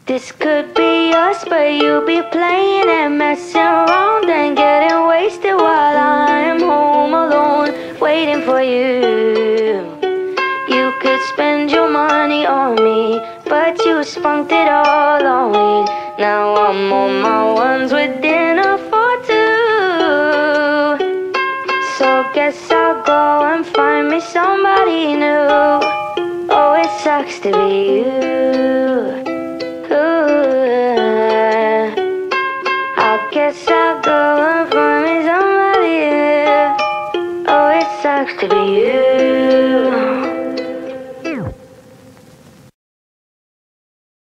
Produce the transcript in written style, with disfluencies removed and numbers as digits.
This could be us, but you be playing and messing around and getting wasted while I'm home alone, waiting for you. You could spend your money on me, but you spunked it all on weed. Now I'm on my ones with dinner for two. So guess I'll go and find me somebody new. Oh, it sucks to be you. I guess I'll go and find me somebody new. Oh, it sucks to be you.